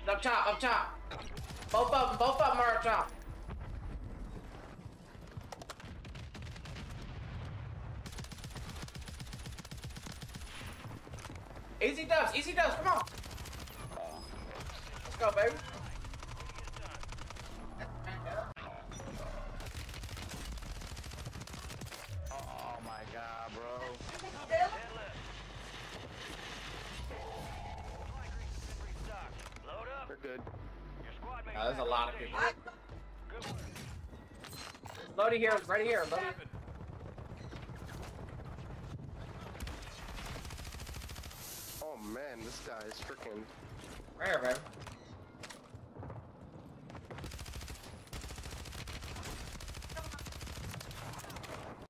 Up top, up top. Both of them are up top. Easy dubs, come on. Let's go, baby. Oh my god, bro. We're good. There's a lot of people. Loading here, right here, loading. Oh man, this guy is freaking. Right here, baby.